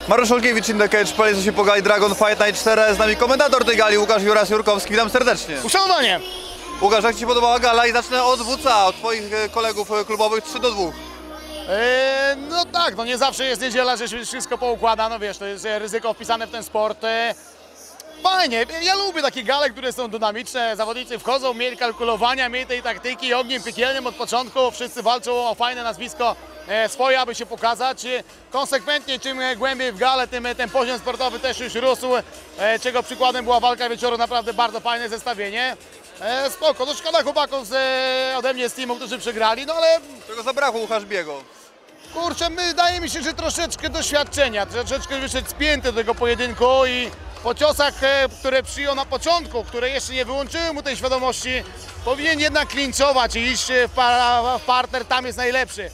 Mariusz Olkiewicz, In The Cage, pali się po gali Dragon Fight Night 4, z nami komentator tej gali Łukasz Juras-Jurkowski, witam serdecznie. Uszanowanie! Łukasz, jak Ci podobała gala? I zacznę od WCA, od Twoich kolegów klubowych 3-2. No tak, no nie zawsze jest niedziela, że się wszystko poukłada, no wiesz, to jest ryzyko wpisane w ten sport. Fajnie, ja lubię takie gale, które są dynamiczne, zawodnicy wchodzą, mieli kalkulowania, mieli tej taktyki, ogniem piekielnym od początku, wszyscy walczą o fajne nazwisko swoje, aby się pokazać. Konsekwentnie, czym głębiej w galę, tym ten poziom sportowy też już rósł, czego przykładem była walka wieczoru, naprawdę bardzo fajne zestawienie. Spoko, to szkoda chłopaków ode mnie z teamu, którzy przegrali, no ale... Czego zabrakło Łukasz Biego? Kurczę, wydaje mi się, że troszeczkę doświadczenia, troszeczkę wyszedł spięty do tego pojedynku i po ciosach, które przyjął na początku, które jeszcze nie wyłączyły mu tej świadomości, powinien jednak klinczować i iść w partner, tam jest najlepszy.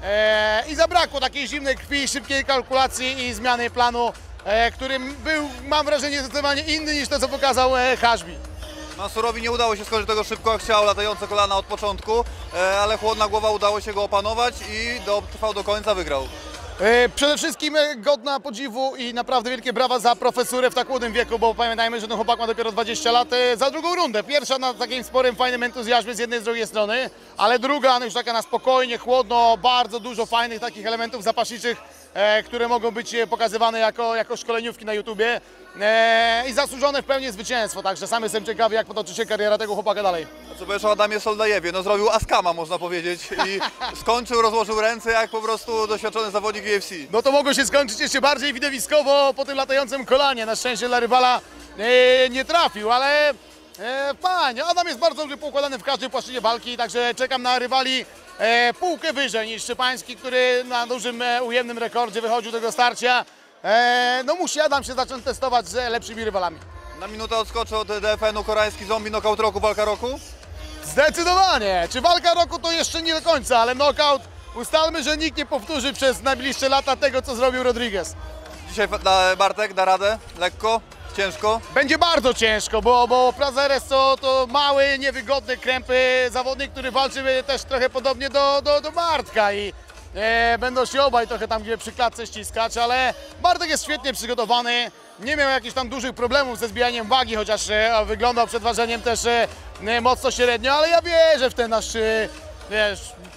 I zabrakło takiej zimnej krwi, szybkiej kalkulacji i zmiany planu, który był, mam wrażenie, zdecydowanie inny niż to, co pokazał Hashbi. Mansurowi nie udało się skończyć tego szybko, jak chciał, latające kolana od początku, ale chłodna głowa, udało się go opanować i trwał do końca, wygrał. Przede wszystkim godna podziwu i naprawdę wielkie brawa za profesurę w tak młodym wieku, bo pamiętajmy, że ten chłopak ma dopiero 20 lat, za drugą rundę. Pierwsza na takim sporym, fajnym entuzjazmie z jednej i z drugiej strony, ale druga już taka na spokojnie, chłodno, bardzo dużo fajnych takich elementów zapaśniczych, które mogą być pokazywane jako szkoleniówki na YouTubie i zasłużone w pełni zwycięstwo, także sam jestem ciekawy, jak potoczy się kariera tego chłopaka dalej. A co powiesz o Adamie Soldajewie? No zrobił Askama, można powiedzieć, i skończył, rozłożył ręce jak po prostu doświadczony zawodnik UFC. No to mogło się skończyć jeszcze bardziej widowiskowo po tym latającym kolanie. Na szczęście dla rywala nie trafił, ale fajnie. Adam jest bardzo dobrze poukładany w każdej płaszczyźnie walki, także czekam na rywali półkę wyżej niż Szczepański, który na dużym, ujemnym rekordzie wychodził do tego starcia. No musi Adam się zacząć testować z lepszymi rywalami. Na minutę odskoczy od DFN-u koreański zombie, knockout roku, walka roku? Zdecydowanie! Czy walka roku to jeszcze nie do końca, ale knockout ustalmy, że nikt nie powtórzy przez najbliższe lata tego, co zrobił Rodriguez. Dzisiaj Bartek da radę? Lekko? Ciężko? Będzie bardzo ciężko, bo Prazeres to mały, niewygodny, krępy zawodnik, który walczy też trochę podobnie do Bartka i będą się obaj trochę tam gdzie przy klatce ściskać, ale Bartek jest świetnie przygotowany, nie miał jakichś tam dużych problemów ze zbijaniem wagi, chociaż wyglądał przed ważeniem też mocno średnio, ale ja wierzę w ten nasz, wiesz,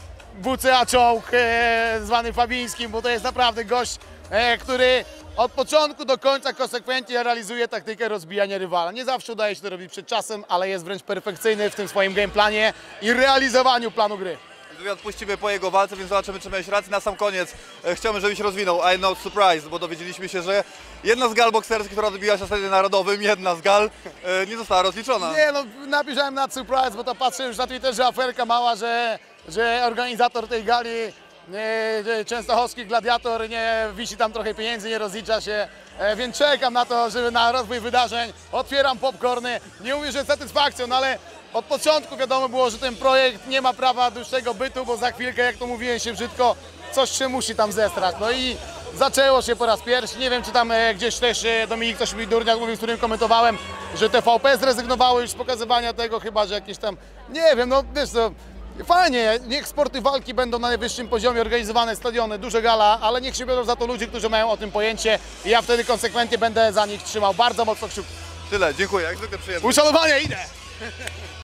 WCA czołg zwany Fabińskim, bo to jest naprawdę gość, który od początku do końca konsekwentnie realizuje taktykę rozbijania rywala. Nie zawsze udaje się to robić przed czasem, ale jest wręcz perfekcyjny w tym swoim gameplanie i realizowaniu planu gry. Wywiad puścimy po jego walce, więc zobaczymy, czy miałeś rację. Na sam koniec chciałbym, żebyś rozwinął I'm not surprised, bo dowiedzieliśmy się, że jedna z gal bokserskich, która odbiła się na stadionie narodowym, jedna z gal, nie została rozliczona. Nie no, napisałem not surprised, bo to patrzę już na Twitterze, aferka mała, że organizator tej gali, częstochowski gladiator, nie wisi tam trochę pieniędzy, nie rozlicza się, więc czekam na to, żeby na rozwój wydarzeń, otwieram popcorny, nie mówię, że z satysfakcją, no ale od początku wiadomo było, że ten projekt nie ma prawa dłuższego bytu, bo za chwilkę, jak to mówiłem się brzydko, coś się musi tam zestrać. No i zaczęło się po raz pierwszy. Nie wiem, czy tam gdzieś też Dominik, ktoś mi Durniak mówił, z którym komentowałem, że TVP zrezygnowało już z pokazywania tego, chyba że jakieś tam, nie wiem, no wiesz co, fajnie, niech sporty walki będą na najwyższym poziomie, organizowane stadiony, duże gala, ale niech się biorą za to ludzie, którzy mają o tym pojęcie i ja wtedy konsekwentnie będę za nich trzymał bardzo mocno kciuki. Tyle, dziękuję, jak zwykle przyjemnie. Uszanowanie, idę!